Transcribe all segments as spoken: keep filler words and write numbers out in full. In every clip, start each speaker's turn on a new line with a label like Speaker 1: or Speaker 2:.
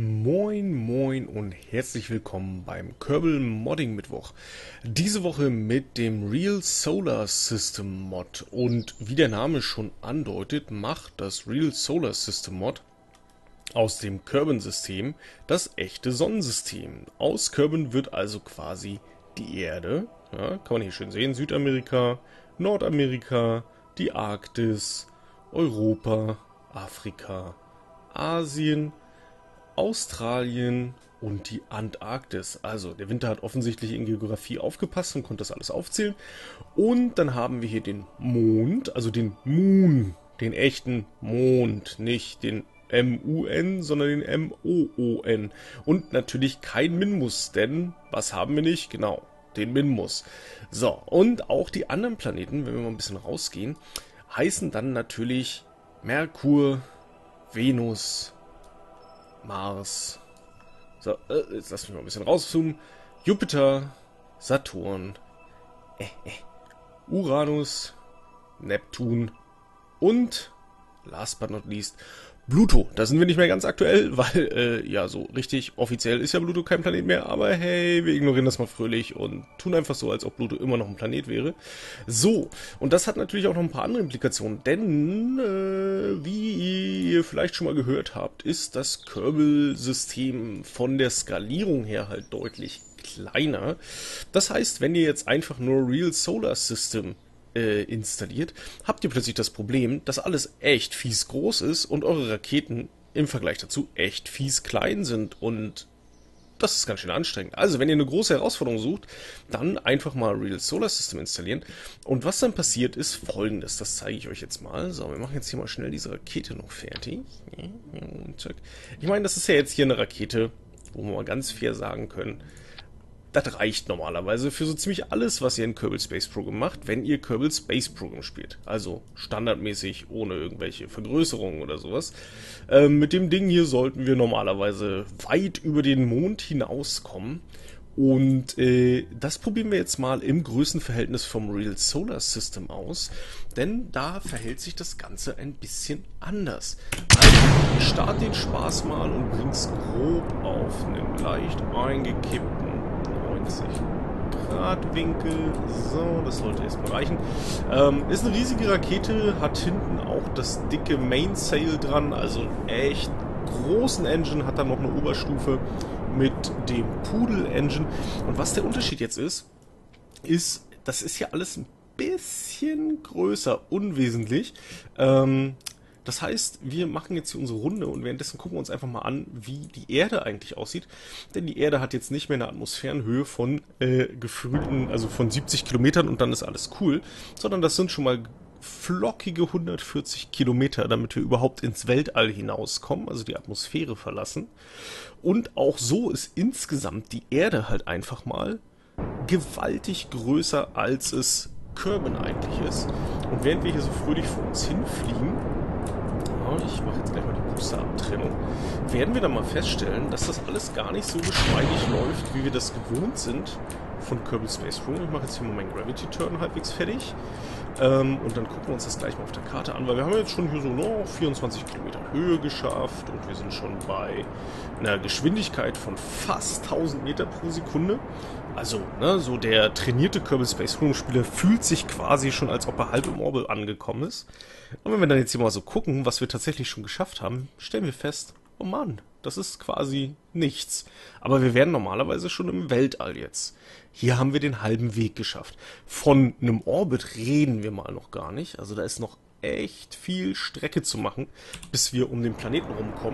Speaker 1: Moin moin und herzlich willkommen beim Kerbal Modding Mittwoch. Diese Woche mit dem Real Solar System Mod, und wie der Name schon andeutet, macht das Real Solar System Mod aus dem Kerbin-System das echte Sonnensystem. Aus Kerbin wird also quasi die Erde, ja, kann man hier schön sehen, Südamerika, Nordamerika, die Arktis, Europa, Afrika, Asien, Australien und die Antarktis. Also der Winter hat offensichtlich in Geografie aufgepasst und konnte das alles aufzählen. Und dann haben wir hier den Mond, also den Moon, den echten Mond, nicht den M U N, sondern den M O O N. Und natürlich kein Minmus, denn was haben wir nicht? Genau, den Minmus. So, und auch die anderen Planeten, wenn wir mal ein bisschen rausgehen, heißen dann natürlich Merkur, Venus, Mars, so, äh, jetzt lass mich mal ein bisschen rauszoomen, Jupiter, Saturn, äh, äh, Uranus, Neptun und, last but not least, Pluto. Da sind wir nicht mehr ganz aktuell, weil, äh, ja, so richtig offiziell ist ja Pluto kein Planet mehr, aber hey, wir ignorieren das mal fröhlich und tun einfach so, als ob Pluto immer noch ein Planet wäre. So, und das hat natürlich auch noch ein paar andere Implikationen, denn, äh, wie ihr vielleicht schon mal gehört habt, ist das Kerbal-System von der Skalierung her halt deutlich kleiner. Das heißt, wenn ihr jetzt einfach nur Real Solar System Äh, installiert, habt ihr plötzlich das Problem, dass alles echt fies groß ist und eure Raketen im Vergleich dazu echt fies klein sind, und das ist ganz schön anstrengend. Also wenn ihr eine große Herausforderung sucht, dann einfach mal Real Solar System installieren, und was dann passiert ist Folgendes, das zeige ich euch jetzt mal. So, wir machen jetzt hier mal schnell diese Rakete noch fertig. Ich meine, das ist ja jetzt hier eine Rakete, wo wir mal ganz fair sagen können, das reicht normalerweise für so ziemlich alles, was ihr in Kerbal Space Program macht, wenn ihr Kerbal Space Program spielt. Also standardmäßig, ohne irgendwelche Vergrößerungen oder sowas. Ähm, mit dem Ding hier sollten wir normalerweise weit über den Mond hinauskommen. Und äh, das probieren wir jetzt mal im Größenverhältnis vom Real Solar System aus, denn da verhält sich das Ganze ein bisschen anders. Also, start den Spaß mal und bring's grob auf einen leicht eingekippten neunzig Grad Winkel. So, das sollte erstmal reichen. Ähm, ist eine riesige Rakete, hat hinten auch das dicke Mainsail dran, also echt großen Engine, hat dann noch eine Oberstufe mit dem Pudel Engine. Und was der Unterschied jetzt ist, ist, das ist ja alles ein bisschen größer, unwesentlich. Ähm, Das heißt, wir machen jetzt hier unsere Runde und währenddessen gucken wir uns einfach mal an, wie die Erde eigentlich aussieht. Denn die Erde hat jetzt nicht mehr eine Atmosphärenhöhe von äh, gefühlten, also von siebzig Kilometern und dann ist alles cool, sondern das sind schon mal flockige hundertvierzig Kilometer, damit wir überhaupt ins Weltall hinauskommen, also die Atmosphäre verlassen. Und auch so ist insgesamt die Erde halt einfach mal gewaltig größer, als es Kerbin eigentlich ist. Und während wir hier so fröhlich vor uns hinfliegen, ich mache jetzt gleich mal die Booster-Abtrennung, werden wir dann mal feststellen, dass das alles gar nicht so geschmeidig läuft, wie wir das gewohnt sind von Kerbal Space Program. Ich mache jetzt hier mal meinen Gravity Turn halbwegs fertig. Ähm, und dann gucken wir uns das gleich mal auf der Karte an, weil wir haben jetzt schon hier so noch vierundzwanzig Kilometer Höhe geschafft und wir sind schon bei einer Geschwindigkeit von fast tausend Meter pro Sekunde. Also, ne, so der trainierte Kerbal Space Program Spieler fühlt sich quasi schon, als ob er halb im Orbit angekommen ist. Und wenn wir dann jetzt hier mal so gucken, was wir tatsächlich schon geschafft haben, stellen wir fest, oh Mann, das ist quasi nichts. Aber wir wären normalerweise schon im Weltall jetzt. Hier haben wir den halben Weg geschafft. Von einem Orbit reden wir mal noch gar nicht. Also da ist noch echt viel Strecke zu machen, bis wir um den Planeten rumkommen.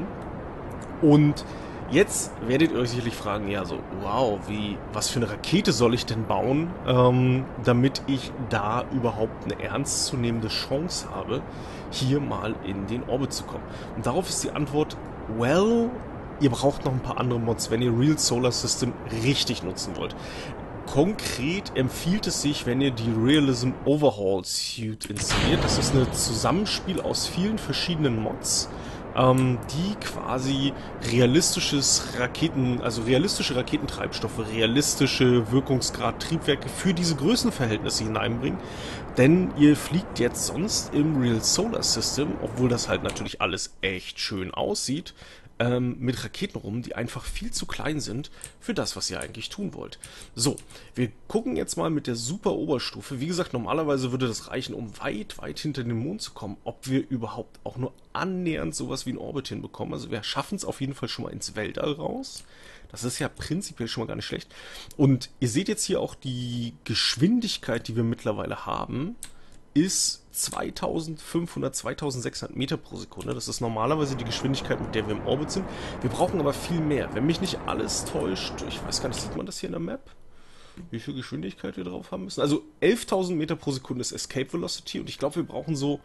Speaker 1: Und jetzt werdet ihr euch sicherlich fragen, ja so, wow, wie, was für eine Rakete soll ich denn bauen, ähm, damit ich da überhaupt eine ernstzunehmende Chance habe, hier mal in den Orbit zu kommen. Und darauf ist die Antwort, well, ihr braucht noch ein paar andere Mods, wenn ihr Real Solar System richtig nutzen wollt. Konkret empfiehlt es sich, wenn ihr die Realism Overhaul Suite installiert. Das ist ein Zusammenspiel aus vielen verschiedenen Mods, ähm, die quasi realistisches Raketen, also realistische Raketentreibstoffe, realistische Wirkungsgrad-Triebwerke für diese Größenverhältnisse hineinbringen. Denn ihr fliegt jetzt sonst im Real Solar System, obwohl das halt natürlich alles echt schön aussieht, ähm, mit Raketen rum, die einfach viel zu klein sind für das, was ihr eigentlich tun wollt. So, wir gucken jetzt mal mit der super Oberstufe. Wie gesagt, normalerweise würde das reichen, um weit, weit hinter den Mond zu kommen, ob wir überhaupt auch nur annähernd sowas wie ein Orbit hinbekommen. Also wir schaffen es auf jeden Fall schon mal ins Weltall raus. Das ist ja prinzipiell schon mal gar nicht schlecht. Und ihr seht jetzt hier auch die Geschwindigkeit, die wir mittlerweile haben, ist zweitausendfünfhundert, zweitausendsechshundert Meter pro Sekunde. Das ist normalerweise die Geschwindigkeit, mit der wir im Orbit sind. Wir brauchen aber viel mehr. Wenn mich nicht alles täuscht, ich weiß gar nicht, sieht man das hier in der Map? Wie viel Geschwindigkeit wir drauf haben müssen? Also elftausend Meter pro Sekunde ist Escape Velocity und ich glaube, wir brauchen so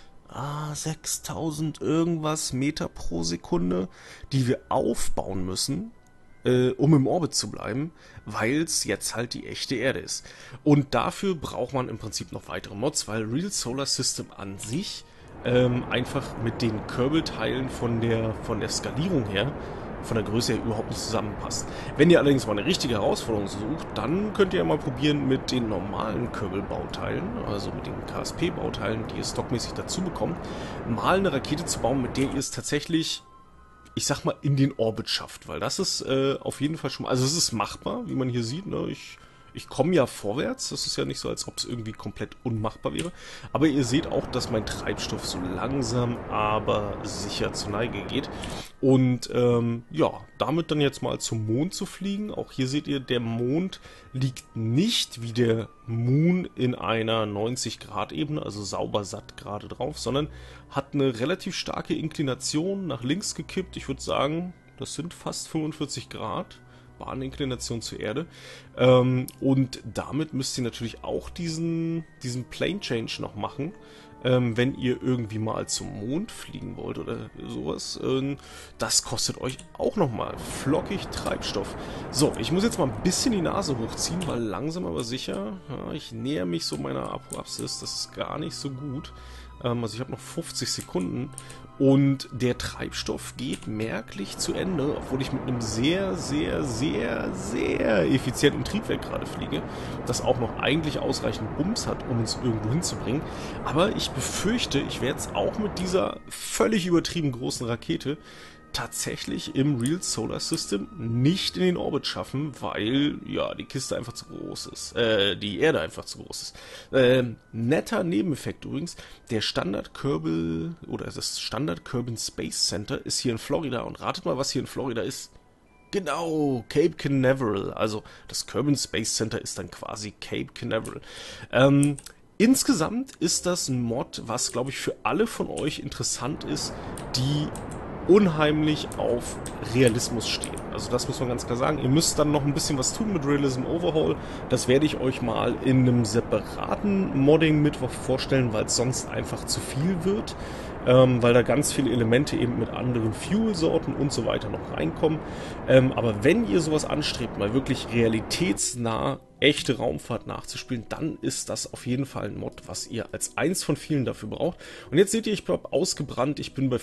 Speaker 1: ah, sechstausend irgendwas Meter pro Sekunde, die wir aufbauen müssen, äh, um im Orbit zu bleiben, weil es jetzt halt die echte Erde ist. Und dafür braucht man im Prinzip noch weitere Mods, weil Real Solar System an sich ähm, einfach mit den Kerbal-Teilen von der, von der Skalierung her, von der Größe her überhaupt nicht zusammenpasst. Wenn ihr allerdings mal eine richtige Herausforderung sucht, dann könnt ihr ja mal probieren mit den normalen Kerbal-Bauteilen, also mit den K S P-Bauteilen, die ihr stockmäßig dazu bekommt, mal eine Rakete zu bauen, mit der ihr es tatsächlich, ich sag mal, in den Orbit schafft, weil das ist äh, auf jeden Fall schon mal, also es ist machbar, wie man hier sieht, ne? ich Ich komme ja vorwärts, das ist ja nicht so, als ob es irgendwie komplett unmachbar wäre. Aber ihr seht auch, dass mein Treibstoff so langsam, aber sicher zur Neige geht. Und ähm, ja, damit dann jetzt mal zum Mond zu fliegen. Auch hier seht ihr, der Mond liegt nicht wie der Moon in einer neunzig Grad Ebene, also sauber satt gerade drauf, sondern hat eine relativ starke Inklination nach links gekippt. Ich würde sagen, das sind fast fünfundvierzig Grad. Bahninklination zur Erde. Ähm, und damit müsst ihr natürlich auch diesen, diesen Plane Change noch machen, ähm, wenn ihr irgendwie mal zum Mond fliegen wollt oder sowas. Ähm, das kostet euch auch nochmal flockig Treibstoff. So, ich muss jetzt mal ein bisschen die Nase hochziehen, weil langsam aber sicher, ja, ich näher mich so meiner Apoapsis, das ist gar nicht so gut. Ähm, also ich habe noch fünfzig Sekunden. Und der Treibstoff geht merklich zu Ende, obwohl ich mit einem sehr, sehr, sehr, sehr effizienten Triebwerk gerade fliege, das auch noch eigentlich ausreichend Bums hat, um uns irgendwo hinzubringen. Aber ich befürchte, ich werde es auch mit dieser völlig übertrieben großen Rakete tatsächlich im Real Solar System nicht in den Orbit schaffen, weil ja die Kiste einfach zu groß ist, äh, die Erde einfach zu groß ist. Äh, netter Nebeneffekt übrigens, der Standard Kerbal oder das Standard Kerbal Space Center ist hier in Florida und ratet mal, was hier in Florida ist. Genau, Cape Canaveral, also das Kerbal Space Center ist dann quasi Cape Canaveral. Ähm, insgesamt ist das ein Mod, was glaube ich für alle von euch interessant ist, die unheimlich auf Realismus stehen. Also das muss man ganz klar sagen. Ihr müsst dann noch ein bisschen was tun mit Realism Overhaul. Das werde ich euch mal in einem separaten Modding-Mittwoch vorstellen, weil es sonst einfach zu viel wird. Ähm, weil da ganz viele Elemente eben mit anderen Fuel-Sorten und so weiter noch reinkommen. Ähm, aber wenn ihr sowas anstrebt, mal wirklich realitätsnah echte Raumfahrt nachzuspielen, dann ist das auf jeden Fall ein Mod, was ihr als eins von vielen dafür braucht. Und jetzt seht ihr, ich bin ausgebrannt, ich bin bei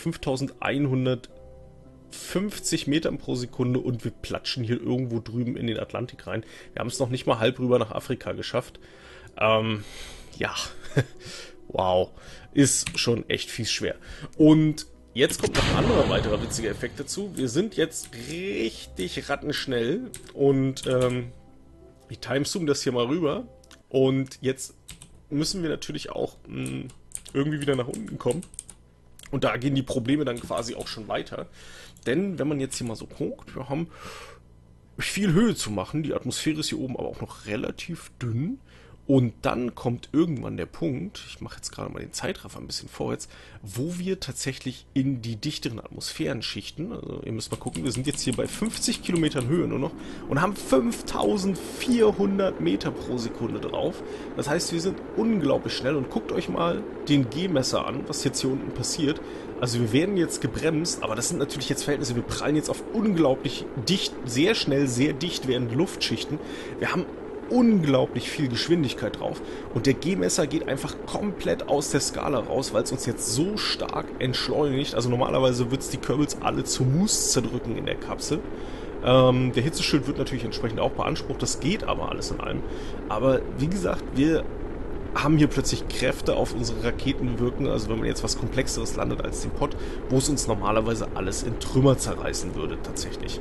Speaker 1: fünftausendeinhundertfünfzig Metern pro Sekunde und wir platschen hier irgendwo drüben in den Atlantik rein. Wir haben es noch nicht mal halb rüber nach Afrika geschafft. Ähm, ja, wow, ist schon echt fies schwer. Und jetzt kommt noch ein anderer weiterer witziger Effekt dazu. Wir sind jetzt richtig rattenschnell und ähm, ich timezoome das hier mal rüber und jetzt müssen wir natürlich auch mh, irgendwie wieder nach unten kommen und da gehen die Probleme dann quasi auch schon weiter, denn wenn man jetzt hier mal so guckt, wir haben viel Höhe zu machen, die Atmosphäre ist hier oben aber auch noch relativ dünn. Und dann kommt irgendwann der Punkt, ich mache jetzt gerade mal den Zeitraffer ein bisschen vorwärts, wo wir tatsächlich in die dichteren Atmosphärenschichten, also ihr müsst mal gucken, wir sind jetzt hier bei fünfzig Kilometern Höhe nur noch und haben fünftausendvierhundert Meter pro Sekunde drauf. Das heißt, wir sind unglaublich schnell und guckt euch mal den G-Messer an, was jetzt hier unten passiert. Also wir werden jetzt gebremst, aber das sind natürlich jetzt Verhältnisse, wir prallen jetzt auf unglaublich dicht, sehr schnell, sehr dicht werdende Luftschichten. Wir haben unglaublich viel Geschwindigkeit drauf und der G-Messer geht einfach komplett aus der Skala raus, weil es uns jetzt so stark entschleunigt. Also normalerweise wird es die Kerbals alle zu Mousse zerdrücken in der Kapsel. Ähm, der Hitzeschild wird natürlich entsprechend auch beansprucht, das geht aber alles in allem. Aber wie gesagt, wir haben hier plötzlich Kräfte auf unsere Raketen wirken, also wenn man jetzt was Komplexeres landet als den Pod, wo es uns normalerweise alles in Trümmer zerreißen würde tatsächlich.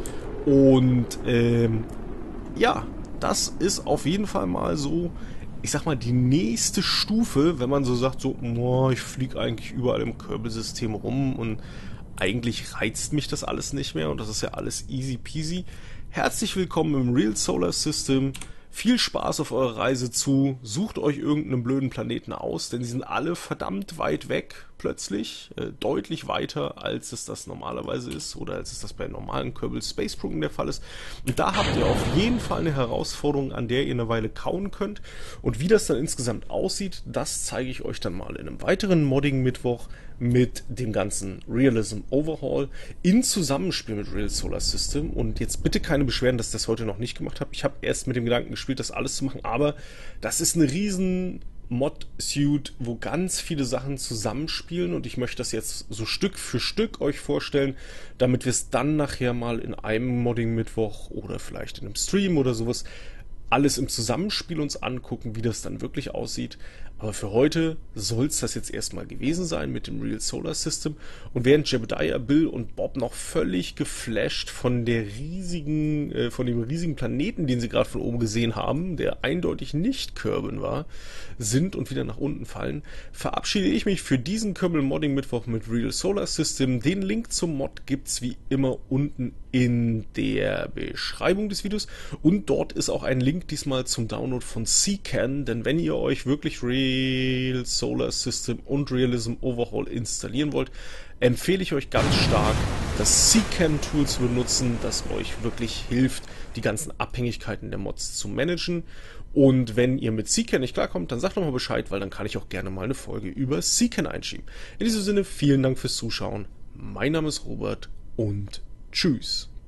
Speaker 1: Und ähm, ja, das ist auf jeden Fall mal so, ich sag mal, die nächste Stufe, wenn man so sagt, so, oh, ich fliege eigentlich überall im Kerbal-System rum und eigentlich reizt mich das alles nicht mehr und das ist ja alles easy peasy. Herzlich willkommen im Real Solar System. Viel Spaß auf eurer Reise zu. Sucht euch irgendeinen blöden Planeten aus, denn die sind alle verdammt weit weg plötzlich. Äh, deutlich weiter, als es das normalerweise ist oder als es das bei normalen Kerbal Space Program der Fall ist. Und da habt ihr auf jeden Fall eine Herausforderung, an der ihr eine Weile kauen könnt. Und wie das dann insgesamt aussieht, das zeige ich euch dann mal in einem weiteren Modding-Mittwoch mit dem ganzen Realism Overhaul in Zusammenspiel mit Real Solar System. Und jetzt bitte keine Beschwerden, dass ich das heute noch nicht gemacht habe. Ich habe erst mit dem Gedanken gespielt, das alles zu machen, aber das ist eine riesen Mod-Suite, wo ganz viele Sachen zusammenspielen und ich möchte das jetzt so Stück für Stück euch vorstellen, damit wir es dann nachher mal in einem Modding-Mittwoch oder vielleicht in einem Stream oder sowas alles im Zusammenspiel uns angucken, wie das dann wirklich aussieht. Aber für heute soll es das jetzt erstmal gewesen sein mit dem Real Solar System. Und während Jebediah, Bill und Bob noch völlig geflasht von der riesigen, äh, von dem riesigen Planeten, den sie gerade von oben gesehen haben, der eindeutig nicht Kerbin war, sind und wieder nach unten fallen, verabschiede ich mich für diesen Kerbal Modding Mittwoch mit Real Solar System. Den Link zum Mod gibt's wie immer unten in der Beschreibung des Videos. Und dort ist auch ein Link diesmal zum Download von Seacan, denn wenn ihr euch wirklich Real Solar System und Realism Overhaul installieren wollt, empfehle ich euch ganz stark, das Seacan-Tool zu benutzen, das euch wirklich hilft, die ganzen Abhängigkeiten der Mods zu managen. Und wenn ihr mit Seacan nicht klarkommt, dann sagt doch mal Bescheid, weil dann kann ich auch gerne mal eine Folge über Seacan einschieben. In diesem Sinne, vielen Dank fürs Zuschauen. Mein Name ist Robert und tschüss.